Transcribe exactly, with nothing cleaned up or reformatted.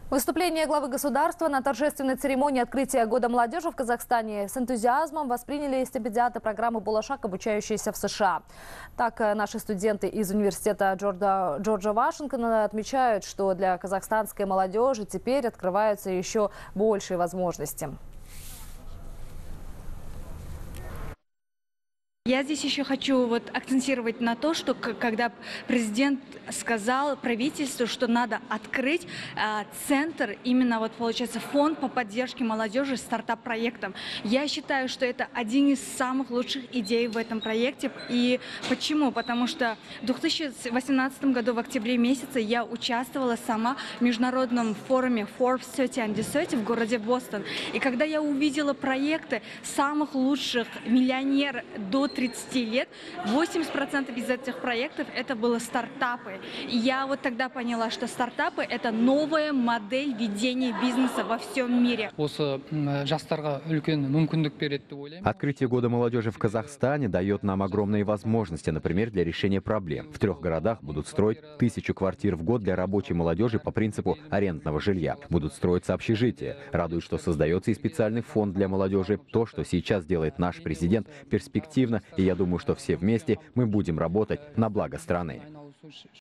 Выступление главы государства на торжественной церемонии открытия Года молодежи в Казахстане с энтузиазмом восприняли стипендиаты программы «Булашак», обучающиеся в США. Так, наши студенты из университета Джорджа, Джорджа Вашингтона отмечают, что для казахстанской молодежи теперь открываются еще большие возможности. Я здесь еще хочу вот акцентировать на то, что когда президент сказал правительству, что надо открыть э, центр, именно вот получается фонд по поддержке молодежи стартап-проектам. Я считаю, что это один из самых лучших идей в этом проекте. И почему? Потому что в две тысячи восемнадцатом году в октябре месяце я участвовала сама в международном форуме Forbes тридцать under тридцать в городе Бостон. И когда я увидела проекты самых лучших миллионеров до тридцати лет, восемьдесят процентов из этих проектов это было стартапы. И я вот тогда поняла, что стартапы это новая модель ведения бизнеса во всем мире. Открытие Года молодежи в Казахстане дает нам огромные возможности, например, для решения проблем. В трех городах будут строить тысячу квартир в год для рабочей молодежи по принципу арендного жилья. Будут строиться общежития. Радует, что создается и специальный фонд для молодежи. То, что сейчас делает наш президент, перспективно. И я думаю, что все вместе мы будем работать на благо страны.